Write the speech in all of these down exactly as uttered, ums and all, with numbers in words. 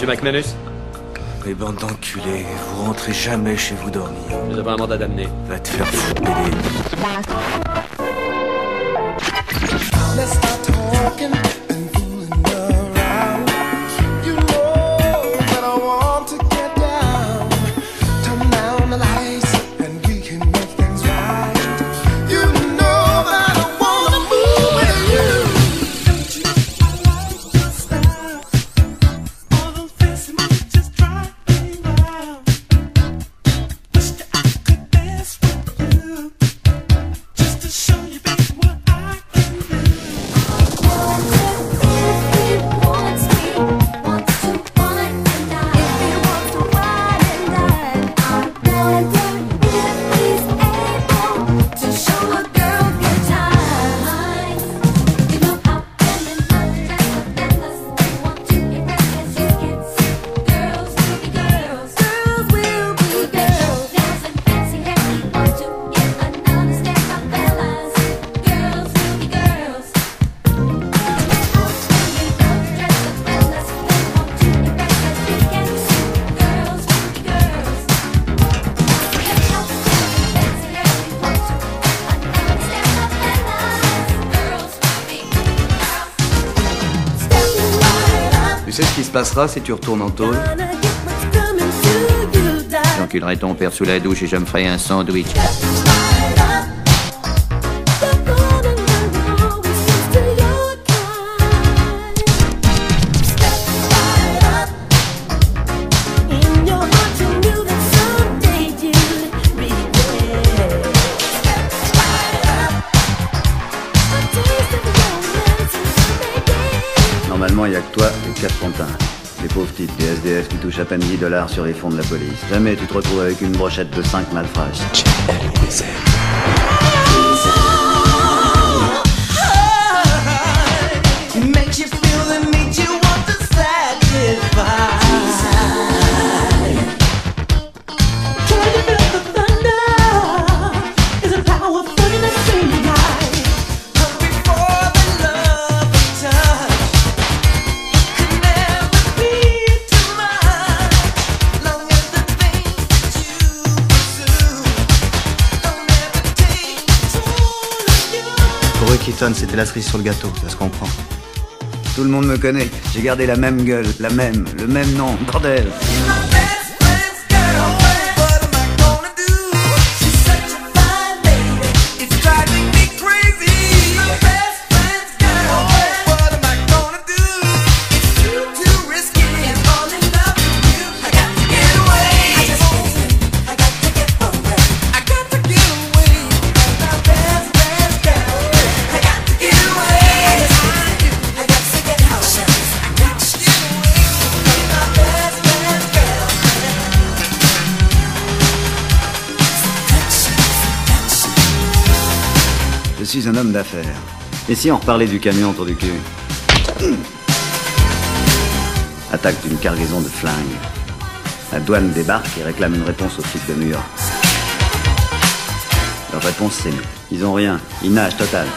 Monsieur McManus? Les bandes d'enculés, vous rentrez jamais chez vous dormir. Nous avons un mandat d'amener. Va te faire foutre, B D. Let's start talking and fooling around. You know that I want to get down. Turn down the lights and we can make things right. You know that I wanna move with you. Don't you like your style? All those fancy moves just drive me wild. Wish that I could dance with you, just to show you, baby, what I can do. Tu sais ce qui se passera si tu retournes en tôle? J'enculerai ton père sous la douche et je me ferai un sandwich. Normalement, il n'y a que toi et quatre pantins. Les pauvres types, des S D F qui touchent à peine dix dollars sur les fonds de la police. Jamais tu te retrouves avec une brochette de cinq malfrages. Pour eux, Keaton, c'était la cerise sur le gâteau, ça se comprend. Tout le monde me connaît. J'ai gardé la même gueule, la même, le même nom, bordel. Je suis un homme d'affaires. Et si on reparlait du camion autour du cul? Attaque d'une cargaison de flingues. La douane débarque et réclame une réponse au truc de mur. Leur réponse, c'est non. Ils ont rien. Ils nagent total.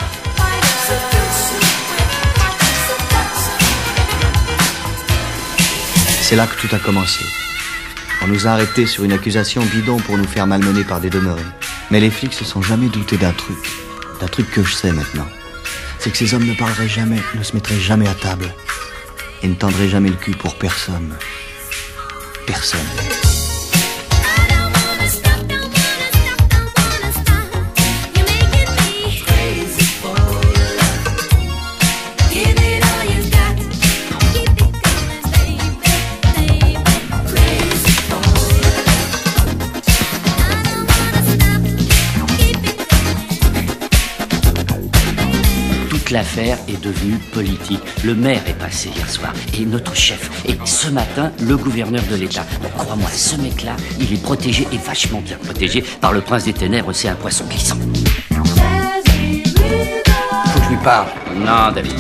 C'est là que tout a commencé. On nous a arrêtés sur une accusation bidon pour nous faire malmener par des demeurés. Mais les flics se sont jamais doutés d'un truc. D'un truc que je sais maintenant. C'est que ces hommes ne parleraient jamais, ne se mettraient jamais à table. Et ne tendraient jamais le cul pour personne. Personne. L'affaire est devenue politique. Le maire est passé hier soir et notre chef. Et ce matin, le gouverneur de l'État. Donc crois-moi, ce mec-là, il est protégé et vachement bien protégé par le prince des ténèbres. C'est un poisson glissant. Faut que je lui parle. Non, David.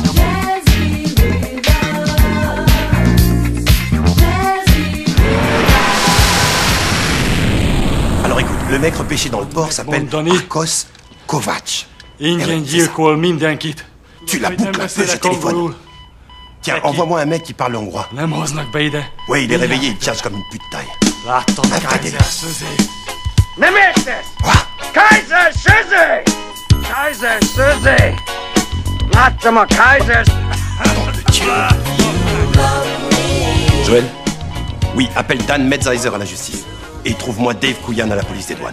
Alors écoute, le mec repêché dans le port s'appelle Marcos Kovacs. Indien dire call mindenkit. Tu la boucles, appelle ce téléphone. Tiens, envoie-moi un mec qui parle hongrois. Oui, il est réveillé, il tient comme une pute taille. Kaiser Suzy! Kaiser Suzy! Laat Kaiser! Joël? Oui, appelle Dan Metzheiser à la justice. Et trouve-moi Dave Couillan à la police des douanes.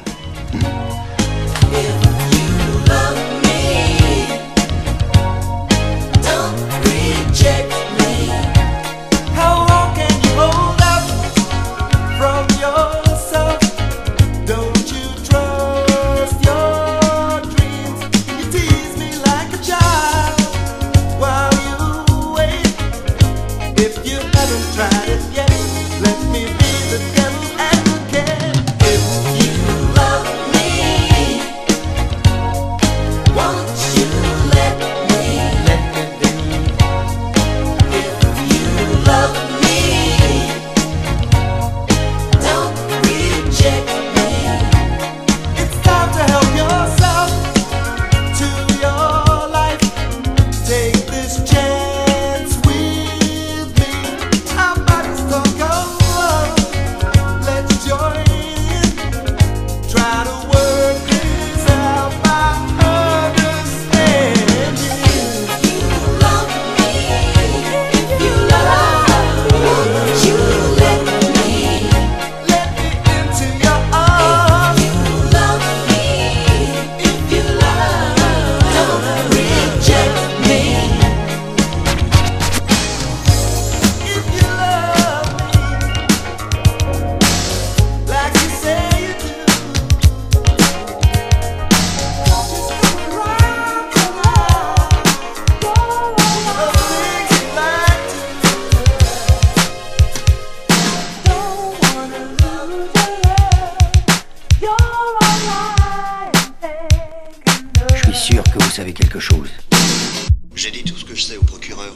J'ai dit tout ce que je sais au procureur.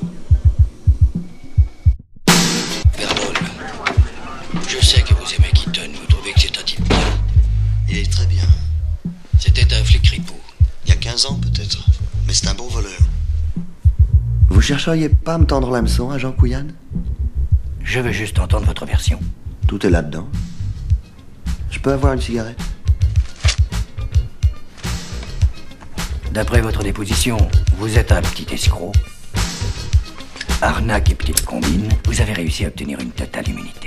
Verdol, je sais que vous aimez Keaton, vous trouvez que c'est un type bien. Il est très bien. C'était un flic ripou. Il y a quinze ans peut-être, mais c'est un bon voleur. Vous chercheriez pas à me tendre l'hameçon, agent Couillan? Je veux juste entendre votre version. Tout est là-dedans. Je peux avoir une cigarette? D'après votre déposition, vous êtes un petit escroc. Arnaque et petite combine, vous avez réussi à obtenir une totale immunité.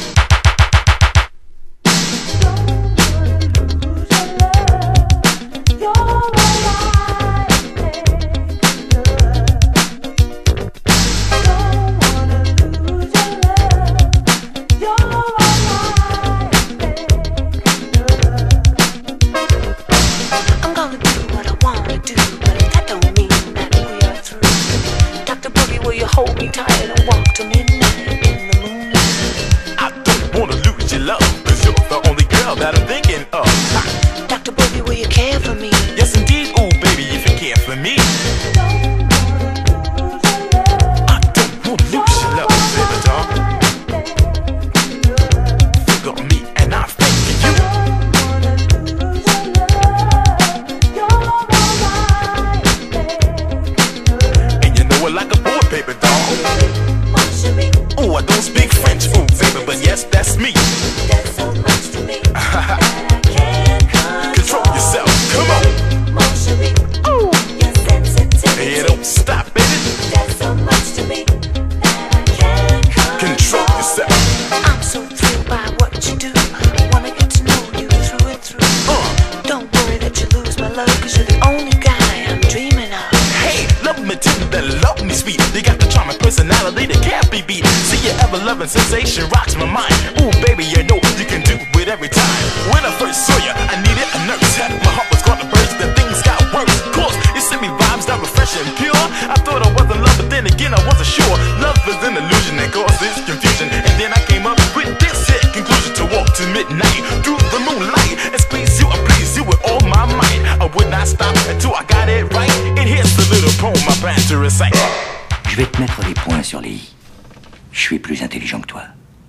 Sensation rocks my mind. Ooh, baby, you know you can do it every time. When I first saw you, I needed a nurse. My heart was gonna burst, then things got worse. Cause you sent me vibes that were fresh and pure. I thought I was in love, but then again I wasn't sure. Love is an illusion that causes confusion. And then I came up with this here conclusion: to walk to midnight through the moonlight and squeeze you and please you with all my might. I would not stop until I got it right. And here's the little poem I plan to recite. Je vais te mettre les points sur les i. Je suis plus intelligent que toi.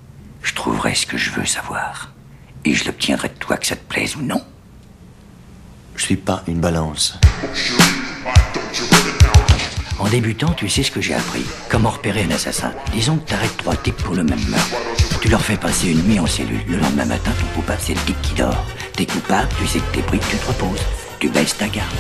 Je trouverai ce que je veux savoir. Et je l'obtiendrai de toi, que ça te plaise ou non. Je suis pas une balance. En débutant, tu sais ce que j'ai appris. Comment repérer un assassin. Disons que t'arrêtes trois types pour le même meurtre. Tu leur fais passer une nuit en cellule. Le lendemain matin, ton coupable, c'est le type qui dort. T'es coupable, tu sais que t'es pris, tu te reposes. Tu baisses ta garde.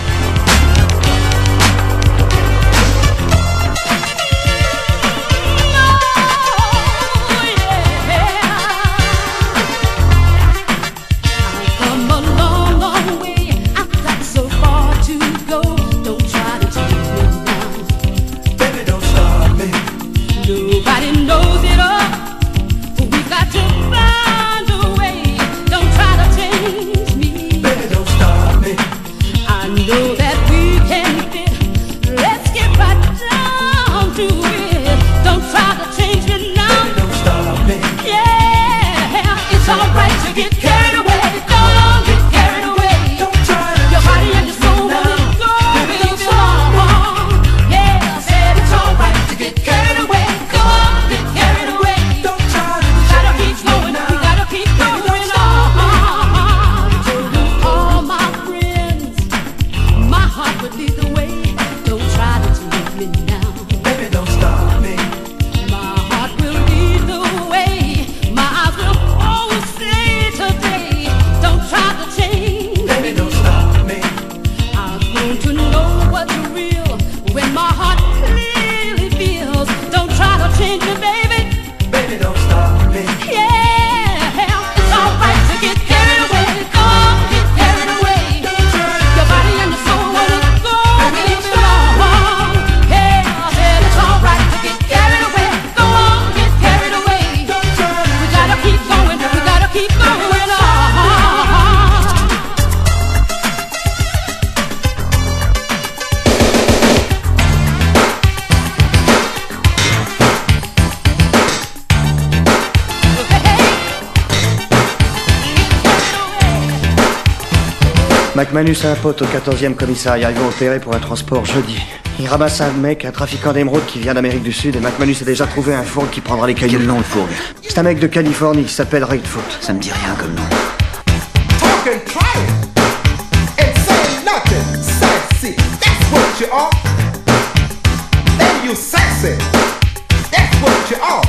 McManus a un pote au quatorzième commissariat. Ils vont opérer pour un transport jeudi. Il ramasse un mec, un trafiquant d'émeraude qui vient d'Amérique du Sud, et McManus a déjà trouvé un fourgue qui prendra les cailloux. Quel nom le fourgue? C'est un mec de Californie, il s'appelle Redfoot. Ça me dit rien comme nom. Talking try and saying nothing. Sassy, that's what you are. Then you sassy, that's what you are.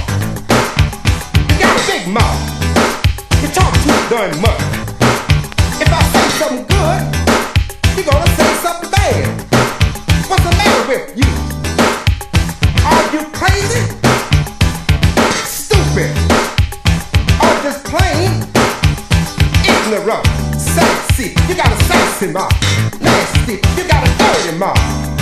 You got a big mouth. You talk too darn much. If I say something good, you're gonna say something bad. What's the matter with you? Are you crazy? Stupid? Or just plain ignorant? Sassy, you got a sassy mouth. Nasty, you got a dirty mouth.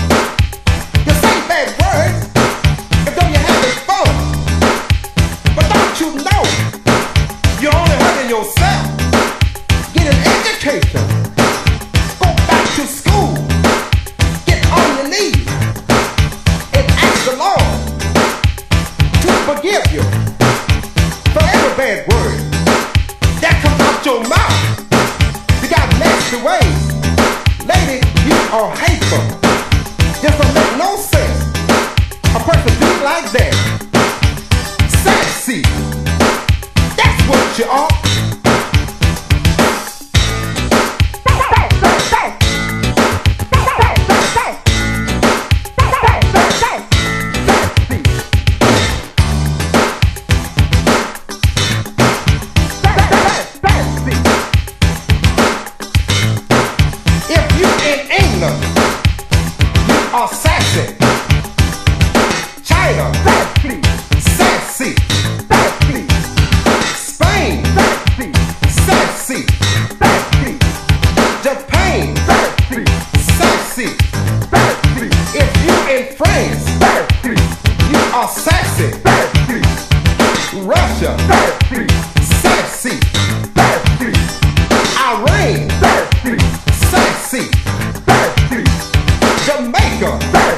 You say bad words, but though you're having fun. But don't you know, you're only hurting yourself. Get an education. Go back to school. Get on your knees and ask the Lord to forgive you for every bad word that comes out your mouth. You got nasty ways. Lady, you are hateful. This don't make no sense. A person do like that. Sassy. That's what you are. Jamaica.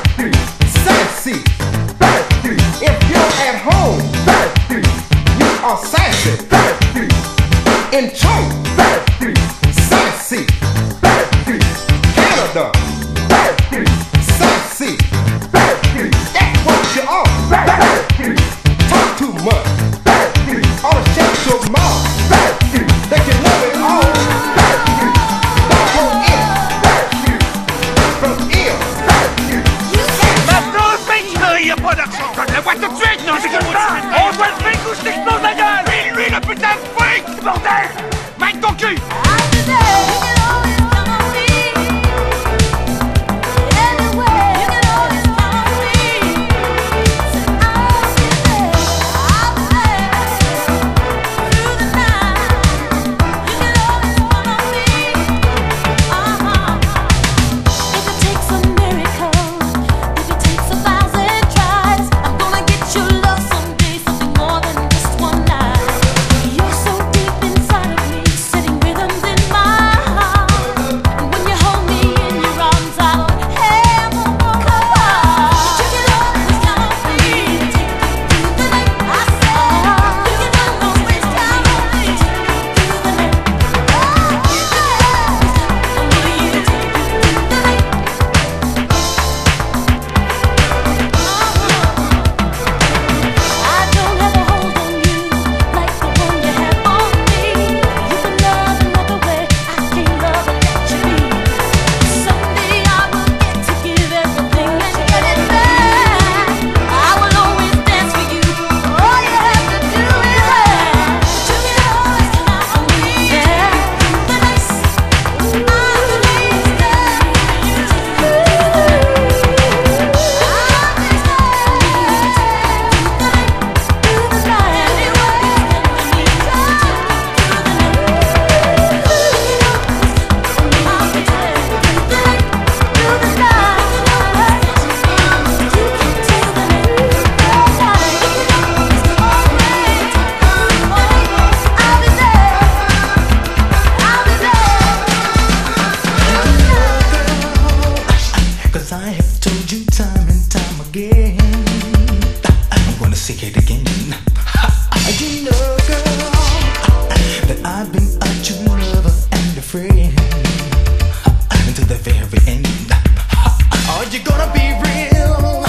to the very end. Are you gonna be real?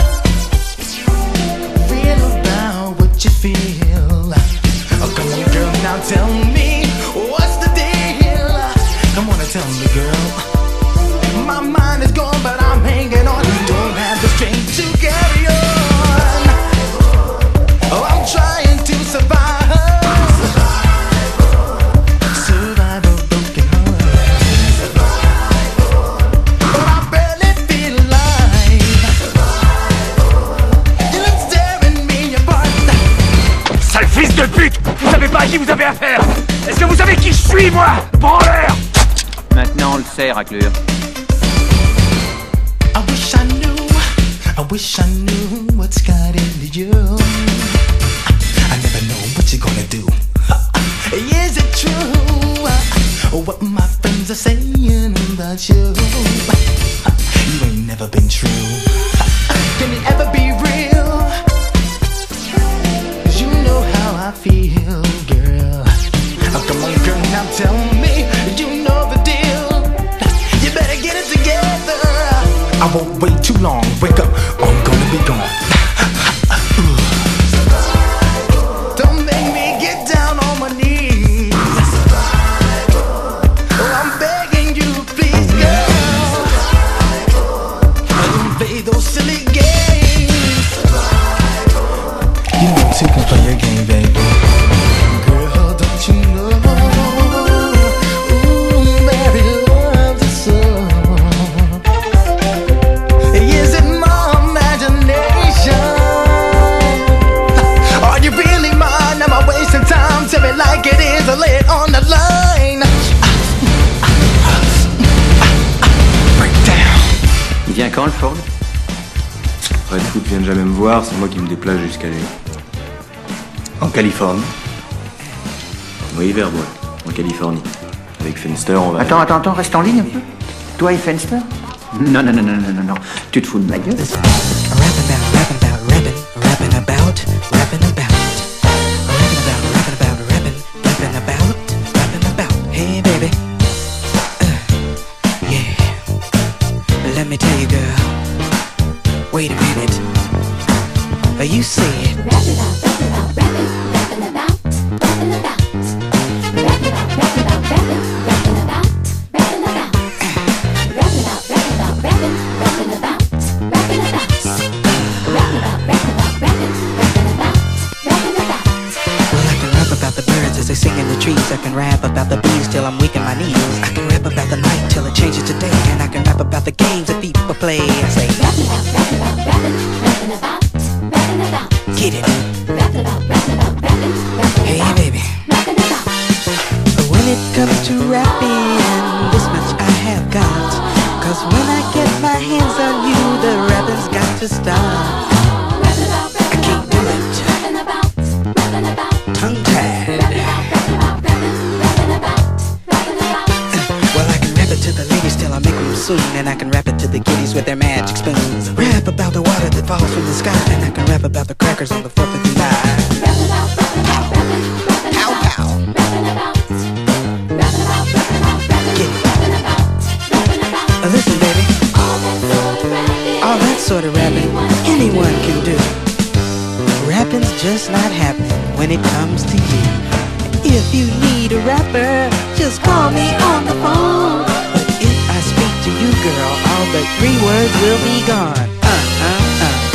Real about what you feel. Oh, come on, girl, now tell me what's the deal? Come on and tell me, girl. My mind is gone, but I'm hanging on. Don't have the strength to carry on. Oh, I'm trying to survive. Survive a broken heart. But I barely feel alive. You're tearing me apart. Sale fils de pute! Vous savez pas à qui vous avez affaire! Est-ce que vous savez qui je suis, moi? Branleur! Maintenant, on le sait, raclure. I wish I knew, I wish I knew what's got into you. I never know what you're gonna do. Is it true? What my friends are saying about you? You ain't never been true. Can it ever be real? 'Cause you know how I feel, girl. Oh, come on, girl, now tell me you know the deal. You better get it together. I won't wait too long. Wake up, I'm gonna be gone. Don't make me get down on my knees. Oh, I'm begging you, please, girl. Don't play those silly games. You know two can play your game, baby. Girl, don't you know? Ooh, baby, love the soul. Is it my imagination? Are you really mine? Am I wasting time? Tell me like it is, or lay it on the line. Break down. Il vient quand, le Ford? Red Foot vient jamais me voir, c'est moi qui me déplace jusqu'à lui. En Californie? Oui, Verbois, en Californie. Avec Fenster, on va... Attends, attends, attends, reste en ligne un peu. Toi et Fenster? Non, non, non, non, non, non, non. Tu te fous de ma gueule? Rapping about, rapping about, rapping, rapping about, rapping about, rapping about, rapping about, rapping, rapping about, rapping about. Hey, baby. Uh, yeah. Let me tell you, girl. Wait a minute. Uh, you say it. Rap about, rap about, rapping, rapping about, rapping about. Rap about, rap about, rapping, rapping about, rapping about. Rap about, rap about, rapping, rapping about, rapping about. Rap about, rap about, rapping, rapping about, rapping about. Well, I can rap about the birds as they sing in the trees. I can rap about the bees till I'm weak in my knees. I can rap about the night till it changes to day. And I can rap about the games that people play. I say rap about, rap about, rapping, rapping about, rapping about. Get it. Rap about, rap about, rapping, rapping. Hey, baby. Rapping about. When it comes to rapping, this much I have got. 'Cause when I get my hands on you, the rapping's got to stop. I can't do it. Tongue tied. Well, I can rap it to the ladies till I make them swoon. And I can rap it to the kiddies with their magic spoons. Rap about the water that falls from the sky. And I can rap about the crackers on the fourth of July. Pow pow. Get it. Uh, listen, baby. All that sort of rapping anyone can do. Rapping's just not happening when it comes to you. If you need a rapper, just call me on the phone. But if I speak to you, girl, all but three words will be gone. Uh, uh, uh.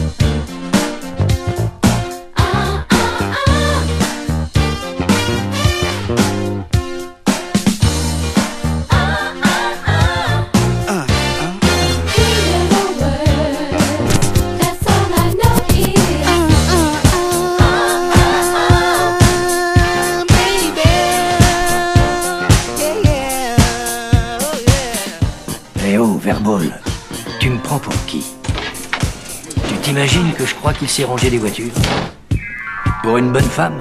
Verbal, tu me prends pour qui? Tu t'imagines que je crois qu'il s'est rangé des voitures? Pour une bonne femme?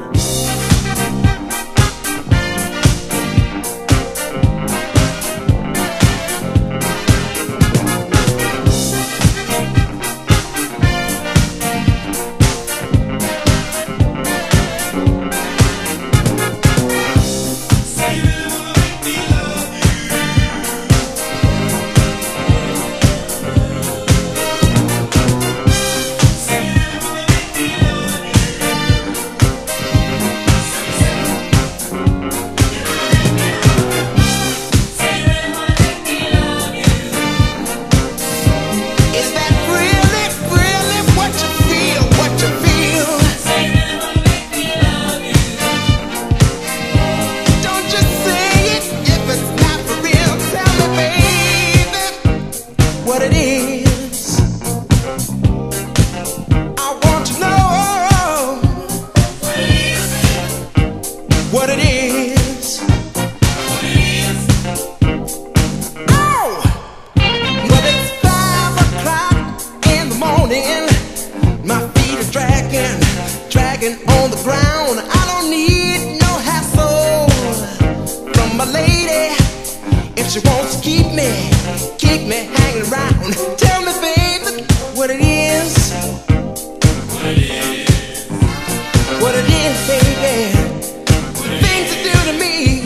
she wants to keep me, keep me hanging around. Tell me, baby, what it is. What it is. What it is, baby. Things you do to me.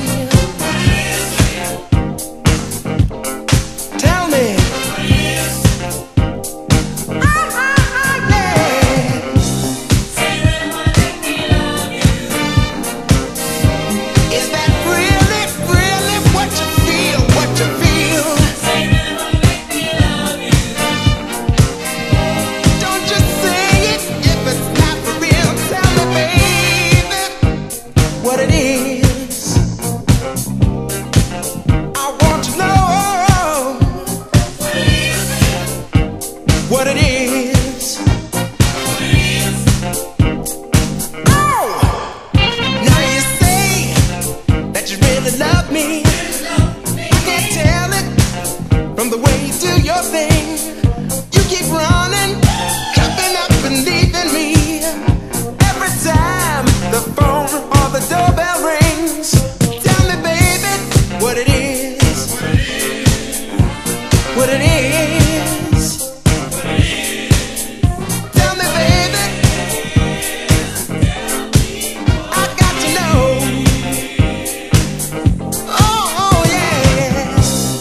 Tell me. What it is. Ah, ah, ah, yeah. Say that what make me love you. Is that really, really what you feel, what you feel? Say that what make me love you. Don't just say it if it's not for real. Tell me, baby, what it is. I want to know what it is. Oh, now you say that you really love me. I can't tell it from the way you do your thing. You keep running, jumping up and leaving me. Every time the phone or the doorbell rings, tell me, baby, what it is. What it is. Tell me, baby. I got to know. Oh, oh, yeah.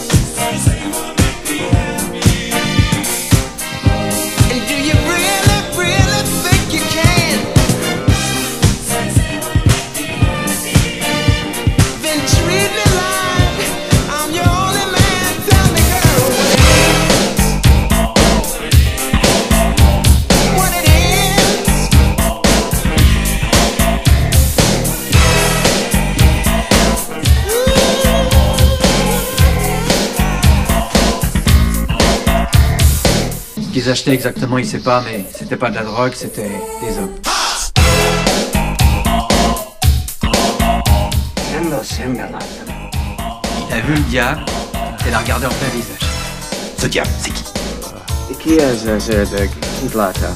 And do you really, really think you can? Then treat me like I'm your only man. Tell me, girl, what it is. Ce qu'ils achetaient exactement, il sait pas, mais c'était pas de la drogue, c'était des hommes. Il a vu le diable et l'a regardé en plein visage. Ce diable, c'est qui? Qui est ce Hitlata?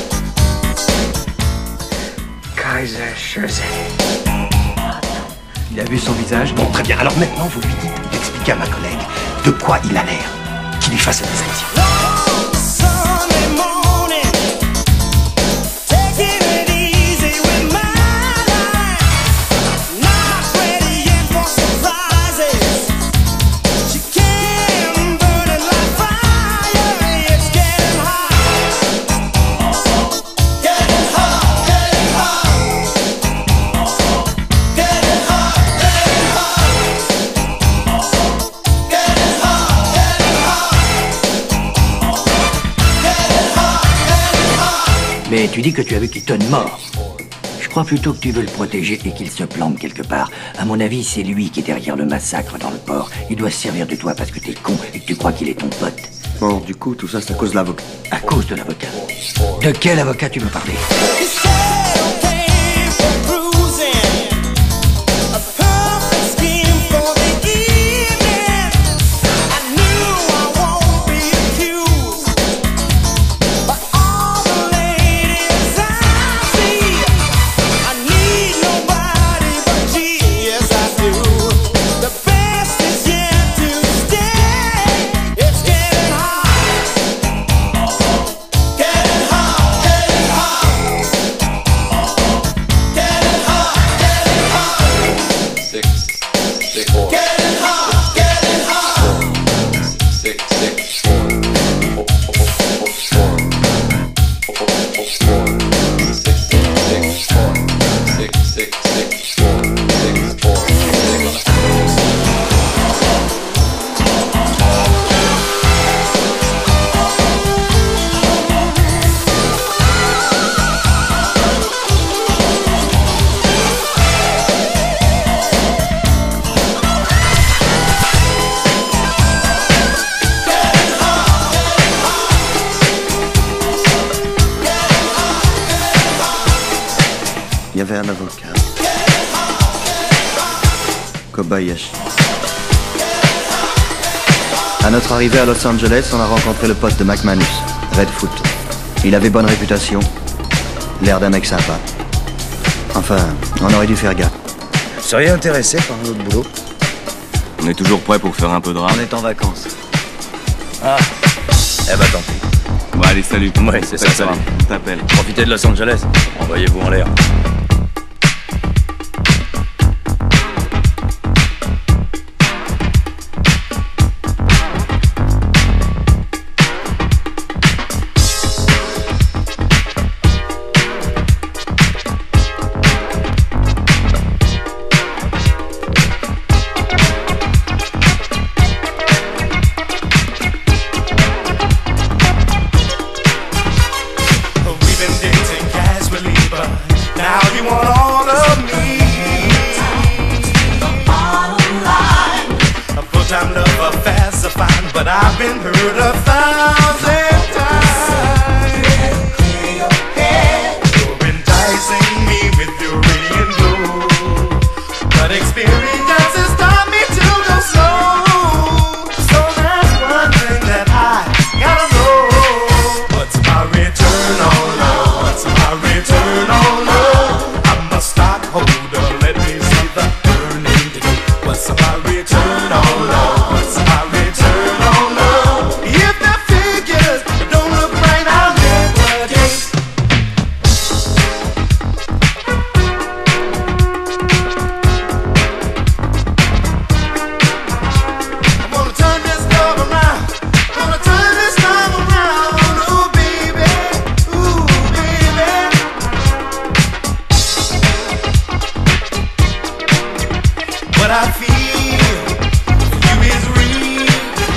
Kaiser Soze. Il a vu son visage. Bon, très bien. Alors maintenant, vous lui dites d'expliquer à ma collègue de quoi il a l'air. Qu'il lui fasse la discrétion. Sunday morning, taking it easy with my life. Not ready yet for surprises. She came burning like fire. It's getting hot. Getting hot, getting hot. Getting hot, getting hot. Getting hot, getting hot. Mais tu dis que tu as vu qu'il tonne mort. Je crois plutôt que tu veux le protéger et qu'il se plante quelque part. À mon avis, c'est lui qui est derrière le massacre dans le port. Il doit se servir de toi parce que t'es con et que tu crois qu'il est ton pote. Bon, du coup, tout ça, c'est à cause de l'avocat. À cause de l'avocat. De quel avocat tu veux parler? Il y avait un avocat. Kobayashi. À notre arrivée à Los Angeles, on a rencontré le pote de McManus, Redfoot. Il avait bonne réputation, l'air d'un mec sympa. Enfin, on aurait dû faire gaffe. Vous seriez intéressé par notre boulot? On est toujours prêt pour faire un peu de rap. On est en vacances. Ah. Eh bah tant pis. Bon allez, salut. Ouais, c'est ça, salut. On t'appelle. Profitez de Los Angeles. Envoyez-vous en l'air. Now you want all of me. The bottom line. A full-time love affair's a fine, but I've been hurt a thousand times. Clear your head. You're enticing me with your radiant glow, but experience has taught me to go slow. So that's one thing that I gotta know. What's my return on love? What's my return on love? Stockholder, let me see the burning. What's my return on love? What's my return on love? If the figures don't look right, I'll never date. I'm gonna turn this love around. Gonna turn this love around. Ooh, baby. Ooh, baby. What I feel for you is real.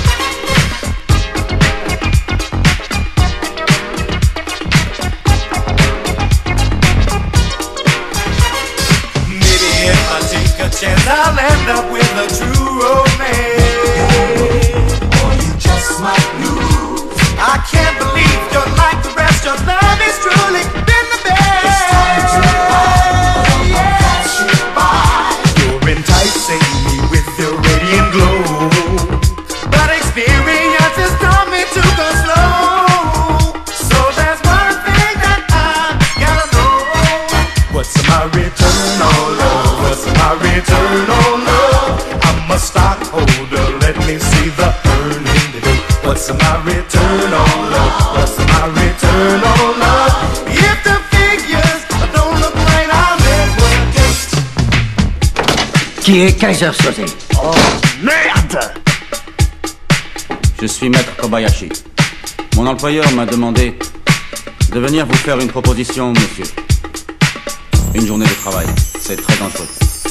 Maybe if I take a chance, I'll end up with a true romance. Or you just might lose. I can't believe you're like the rest. Your love is truly been the best. It's time to buy, yeah. Pass you by. You're enticing me with your radiant glow, but experience has taught me to go slow. So there's one thing that I gotta know. What's my return on love? What's my return on love? I'm a stockholder, let me see the earning today. What's my return on love? What's my return on love? If the figures don't look right, I'll never date. Qui est Kaiser Soze? Oh, merde! Je suis Maître Kobayashi. Mon employeur m'a demandé de venir vous faire une proposition, monsieur. Une journée de travail, c'est très dangereux.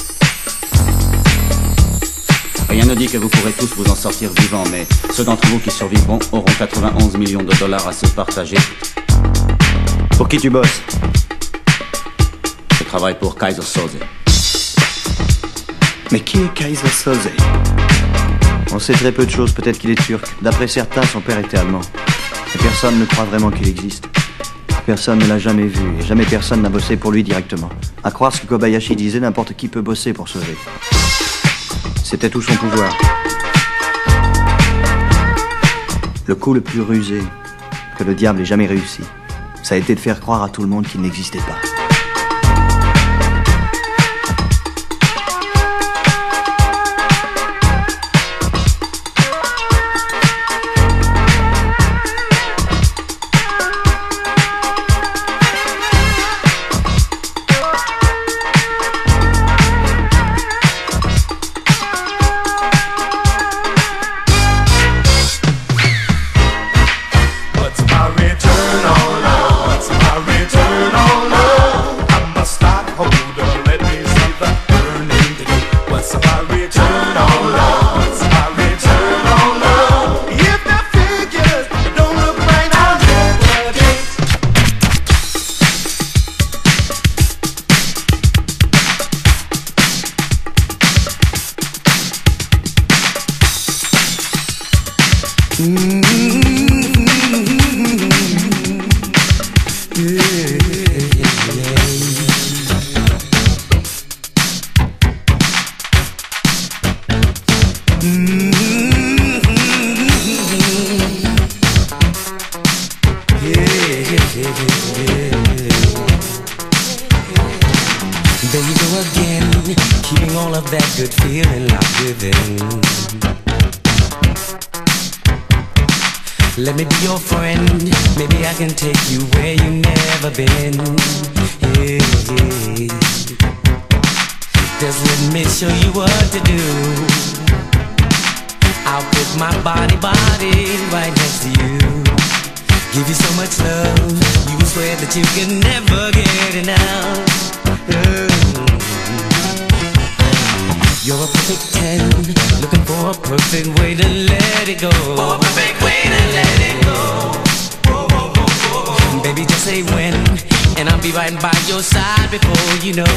Rien ne dit que vous pourrez tous vous en sortir vivants, mais ceux d'entre vous qui survivront auront quatre-vingt-onze millions de dollars à se partager. Pour qui tu bosses? Je travaille pour Kaiser Soze. Mais qui est Kaiser Soze? On sait très peu de choses, peut-être qu'il est turc. D'après certains, son père était allemand. Et personne ne croit vraiment qu'il existe. Personne ne l'a jamais vu, et jamais personne n'a bossé pour lui directement. À croire ce que Kobayashi disait, n'importe qui peut bosser pour Soze. C'était tout son pouvoir. Le coup le plus rusé que le diable ait jamais réussi, ça a été de faire croire à tout le monde qu'il n'existait pas. There you go again, keeping all of that good feeling locked within. Let me be your friend. Maybe I can take you where you never been. Yeah, yeah. Just let me show you what to do. I'll put my body, body right next to you. Give you so much love, you will swear that you can never get enough. Oh. You're a perfect ten, looking for a perfect way to let it go. For a perfect way to let it go. Whoa, whoa, whoa, whoa. Baby, just say when, and I'll be right by your side before you know.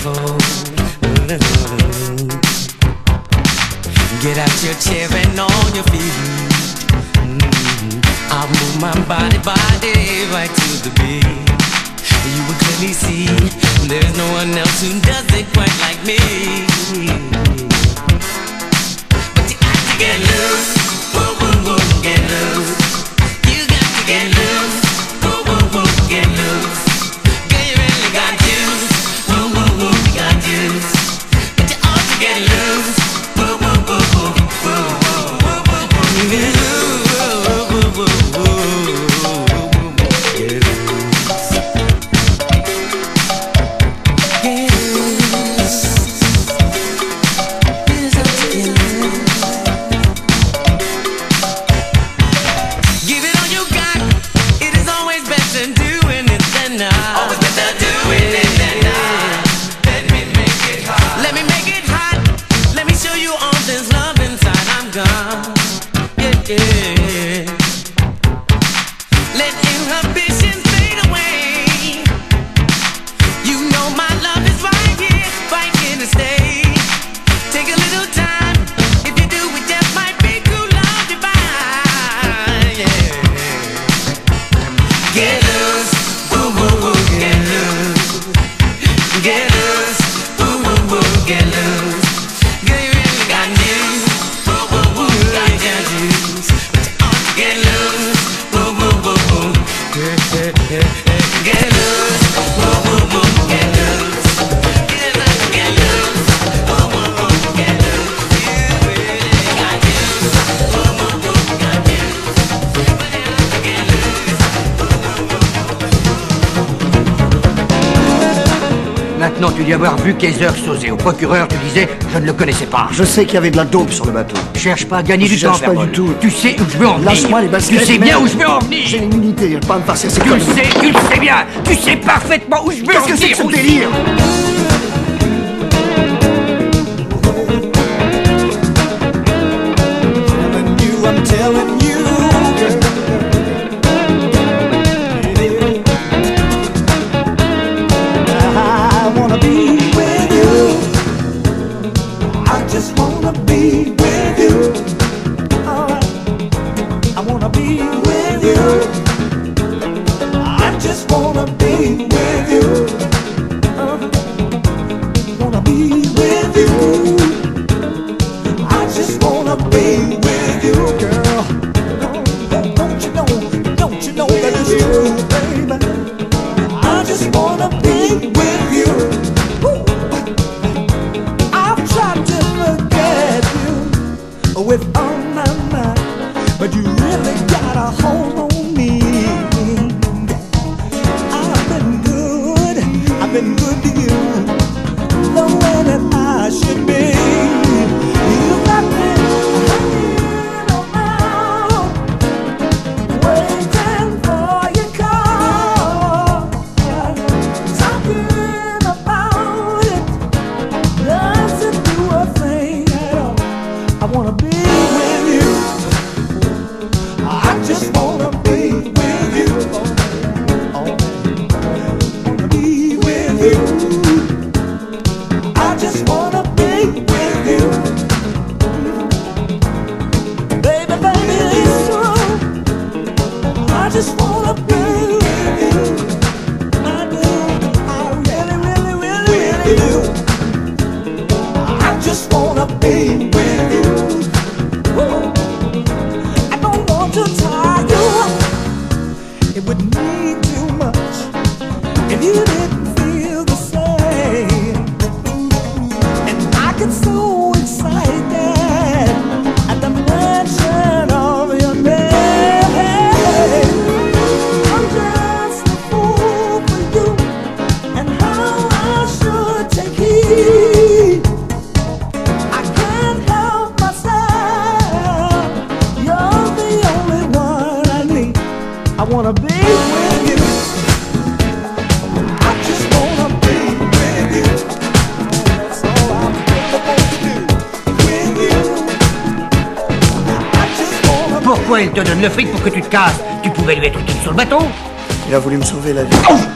Get out your chair and on your feet. Mm-hmm. I'll move my body, body right to the beat. You will clearly see there's no one else who does it quite like me. But you got to get loose, woo woo woo, get loose. You got to get loose, woo woo woo, get loose. Girl, you really got juice, woo woo woo, you got juice. But you ought to get loose, woo woo woo woo, woo woo woo woo, get loose, woo woo woo woo, get loose. Maintenant, tu dis avoir vu Kaiser sauser. Au procureur, tu disais, je ne le connaissais pas. Je sais qu'il y avait de la dope sur le bateau. Cherche pas à gagner du Je temps, cherche pas Vermol. du tout. Tu sais où je veux en venir. Lâche-moi les baskets. Tu sais bien merde. où je veux en venir. J'ai une unité, je vais pas me passer ces Tu le conneries. sais, tu le sais bien. Tu sais parfaitement où je veux en Qu'est-ce que c'est venir. que ce aussi. délire? I'm telling you, girl. I wanna be with you. I just wanna be with you. Alright. I wanna be with you. I just wanna be with you. Uh-huh. Wanna be with you. I just wanna be with you, girl. Don't you know, don't you know that it's true, baby? I just wanna be with you. Woo. I've tried to forget you with all my might, but you really got a hold on me. I've been good, I've been good to you, the way that I should be. You got me hanging around, waiting for your call, talking about it doesn't do a thing at all. I wanna be with you. I just wanna be with you. Wanna be with you. I just wanna be with you. Baby, baby, it's true. I just wanna be with you. I do. I really, really, really, really do. I just wanna be with you. Woo. I don't want to tie you up. It would mean too much if you didn't feel the same. And I get so excited at the mention of your name. I wanna be with you. I just wanna be with you. That's all I'm supposed to do. With you. I just wanna be. Pourquoi il te donne le fric pour que tu te casses? Tu pouvais lui être utile sur le bateau. Il a voulu me sauver la vie. Oh!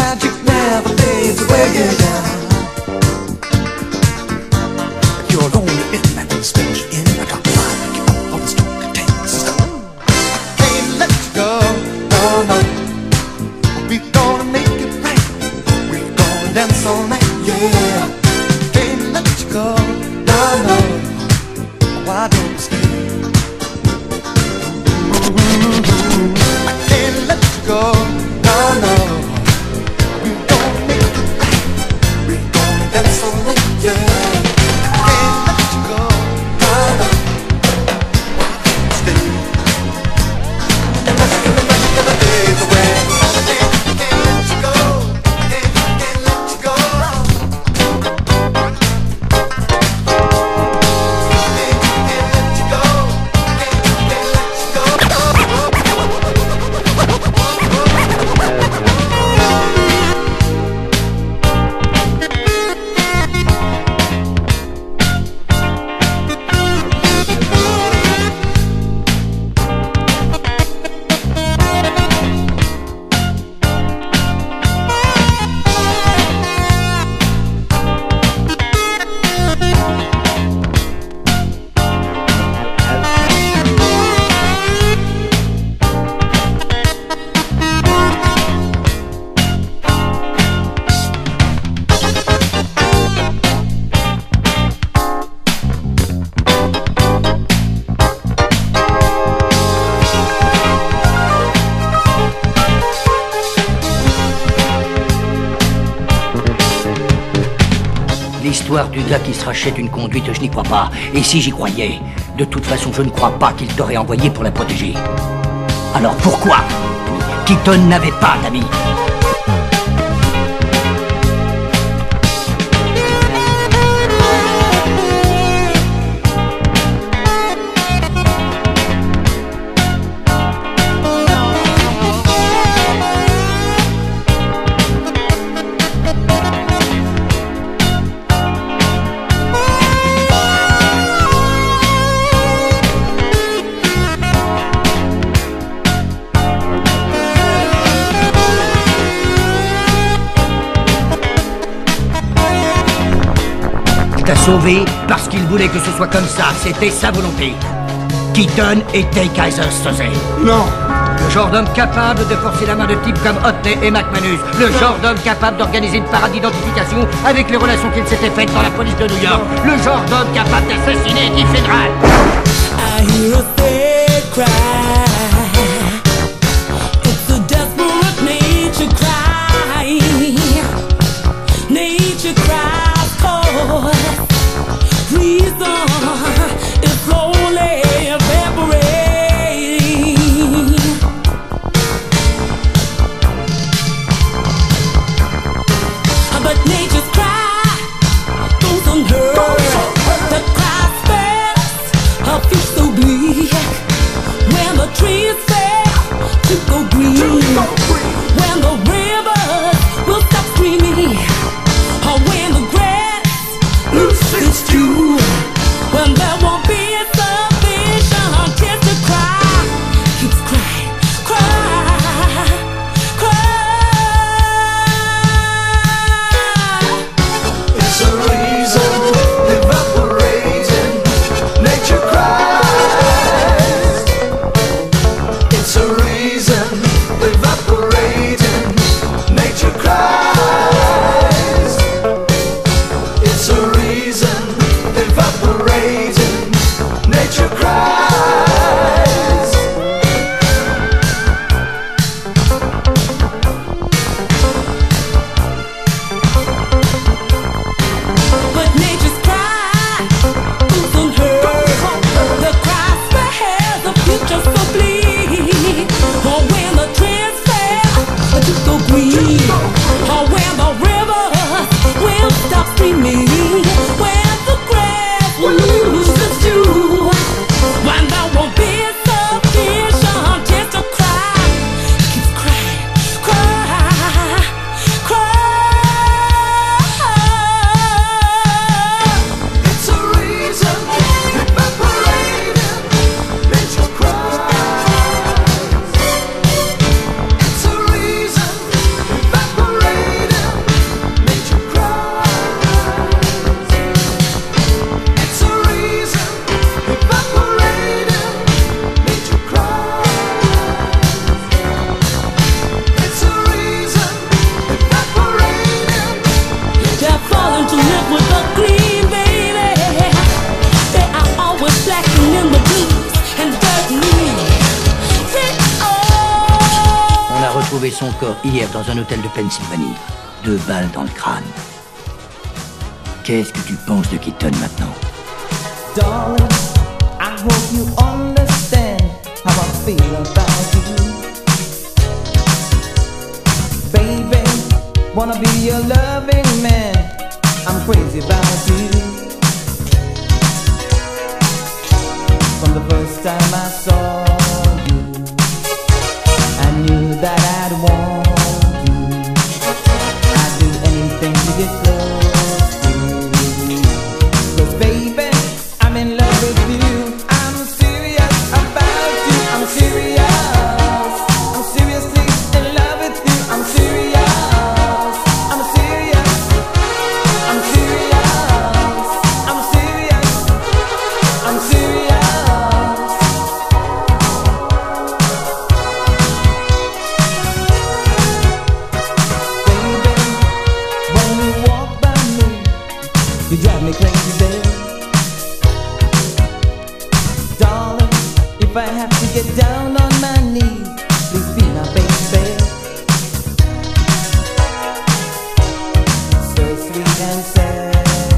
You're alone. L'histoire du gars qui se rachète une conduite, je n'y crois pas. Et si j'y croyais, de toute façon, je ne crois pas qu'il t'aurait envoyé pour la protéger. Alors pourquoi Keaton n'avait pas d'amis? T'a sauvé parce qu'il voulait que ce soit comme ça, c'était sa volonté. Keaton était Kaiser Soze. Non. Le genre d'homme capable de forcer la main de types comme Hotney et McManus. Le genre d'homme capable d'organiser une parade d'identification avec les relations qu'il s'était faites dans la police de New York. Le genre d'homme capable d'assassiner Guy Fédéral. I hear a sad cry. It's a desperate nature cry. Nature cries for reason is slowly evaporating. But nature's cry goes unheard. The cry spares her feet so bleak. When the trees fail to go green, when the rivers will stop screaming, or when the grass loses its dew, when there won't be a sufficient tears to cry, keeps crying, cry, cry. It's a reason evaporating. Nature cries. It's a reason evaporating. Nature cries. It's a reason evaporating. Nature cries. But nature's cry goes unheard. The cry spares the future so bleak. Or when the trees fail to go green, or when the rivers will stop screaming, when the grass will lose its dew, when there won't be sufficient tears to cry, keeps crying, cry, cry. It's a reason evaporating. Nature cries. It's a reason evaporating. Nature cries. It's a reason evaporating. Nature cries. It's a reason evaporating. They're falling to live with the green, baby. They are always blacking in the blues and dirt me. On a retrouvé son corps hier dans un hôtel de Pennsylvanie. Deux balles dans le crâne. Qu'est-ce que tu penses de Keaton maintenant? Darling, I hope you understand how I feel about you. Baby, wanna be your loving man. I'm crazy about you. From the first time I saw you, I knew that I'd want you. I'd do anything to get close to you. 'Cause baby, I'm in love with you. I'm serious about you. I'm serious. I'm seriously in love with you. I'm serious. I'm serious. I'm serious. I'm serious. I'm serious. Baby, when you walk by me, you drive me crazy, baby. Darling, if I have to get down on my knees, please be my baby. So sweet and sad.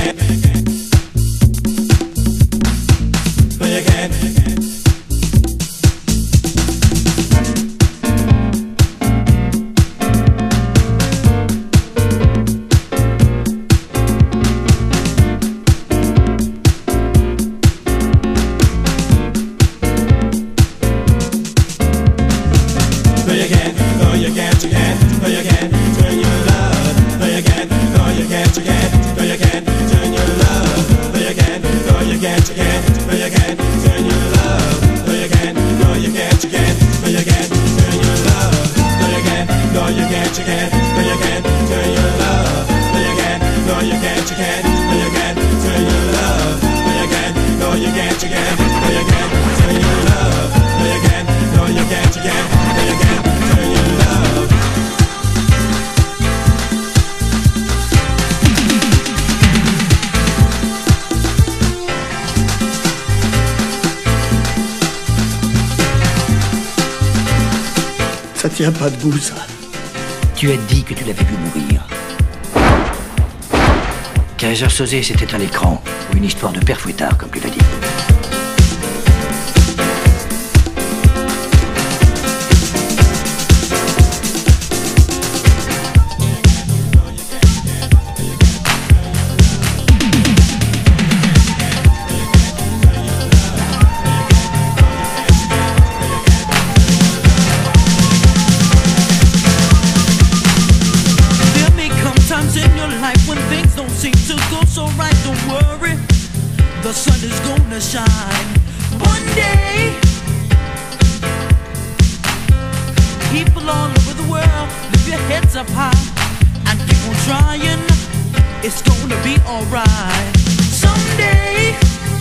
Ça tient pas debout, ça. Tu as dit que tu l'avais vu mourir. Kaiser Soze, c'était un écran ou une histoire de père fouettard, comme tu l'as dit. The sun is gonna shine one day. People all over the world, lift your heads up high and keep on trying. It's gonna be alright. Someday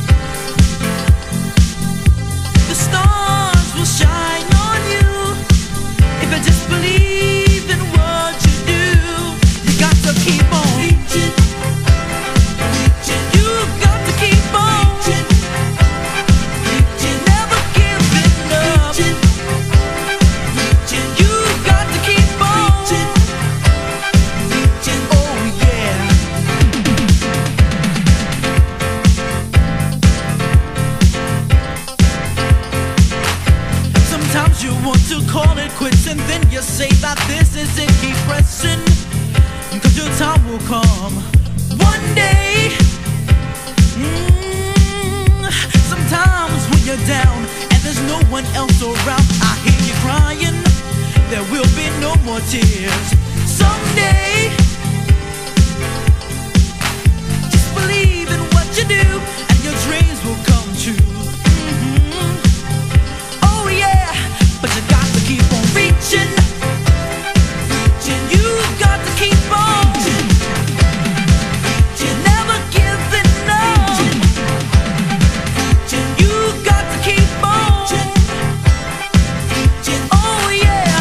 the stars will shine on you if you just believe in what you do. You got to keep on reaching. Quits and then you say that this is it, keep pressing, cause your time will come one day. mm, Sometimes when you're down and there's no one else around, I hear you crying, there will be no more tears. Someday just believe in what you do and your dreams will come true. mm-hmm. Oh yeah, but you got to keep on reaching, reaching. You've got to keep on reaching, reaching. Never giving up, reaching. You've got to keep on reaching, reaching. Oh yeah.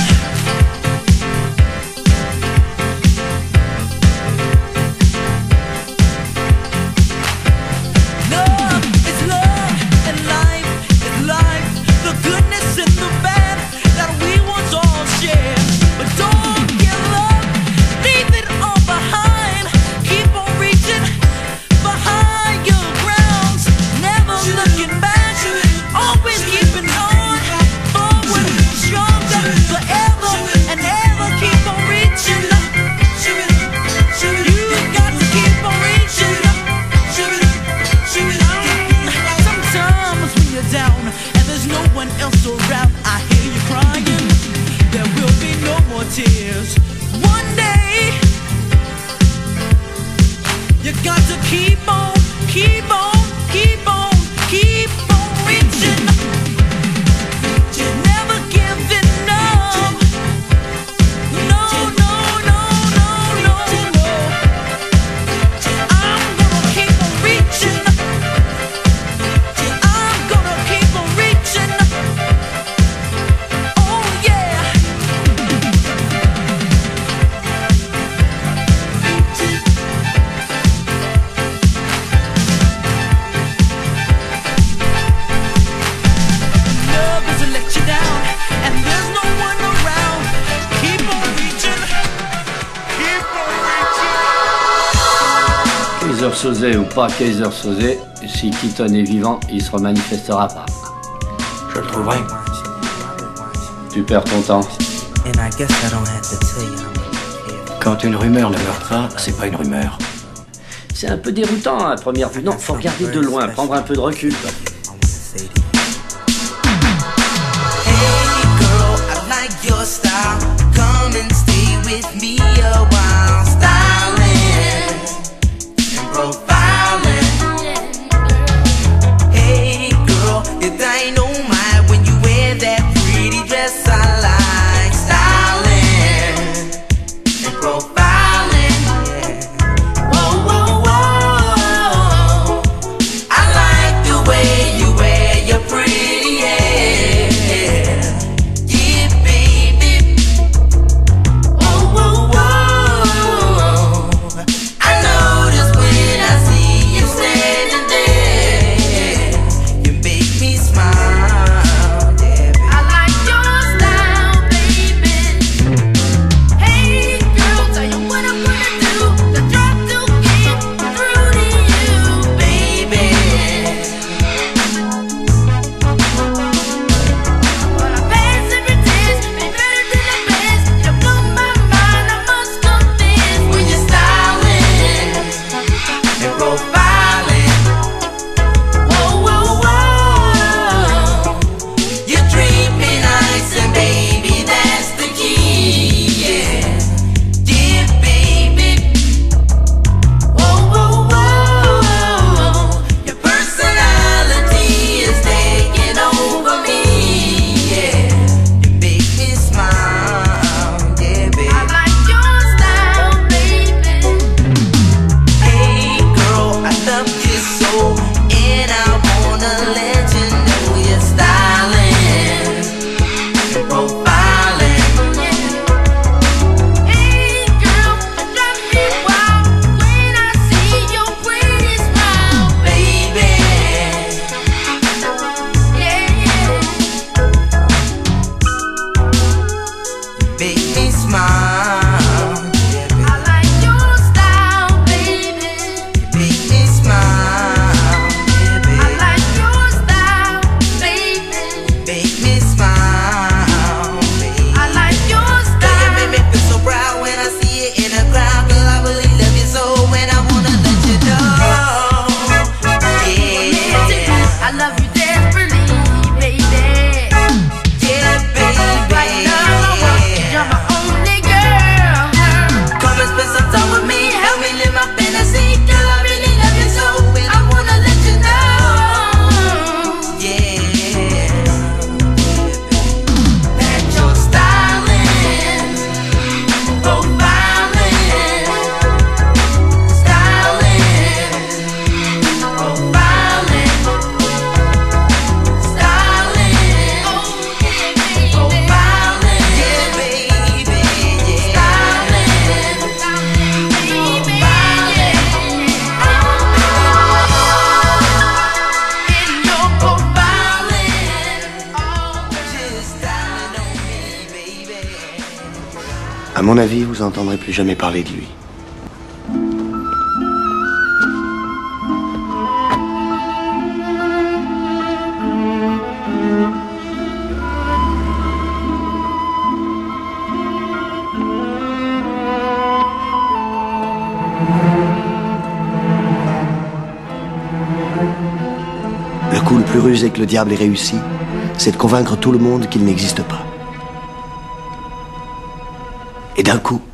Love is love and life is life. The goodness and the bad that we once all shared. But don't give up, leave it all behind. Keep on reaching behind your grounds, never looking back, always keeping on forward, stronger, forever and ever. Keep on reaching. You got to keep on reaching. Sometimes when you're down and there's no one else around, I hear you crying, there will be no more tears. One day you got to keep on, keep on, keep on, keep on reaching, reaching. Never giving up. No, no, no, no, no, no. I'm gonna keep on reaching. I'm gonna keep on reaching. Oh yeah. Kaiser Soze ou pas Kaiser Soze, si Keaton est vivant, il se remanifestera pas. Je le trouverai. Tu perds ton temps. Quand une rumeur ne meurt pas, c'est pas une rumeur. C'est un peu déroutant à première vue. Non, faut regarder de loin, prendre un peu de recul. Quoi. Your style, come and stay with me a while. Styling and profiling. Hey girl, it ain't no mind when you wear that pretty dress I like. Styling and profiling. Whoa, whoa, whoa. I like the way you wear your pretty hair. À mon avis, vous entendrez plus jamais parler de lui. Le coup le plus rusé que le diable ait réussi, c'est de convaincre tout le monde qu'il n'existe pas. Et d'un coup,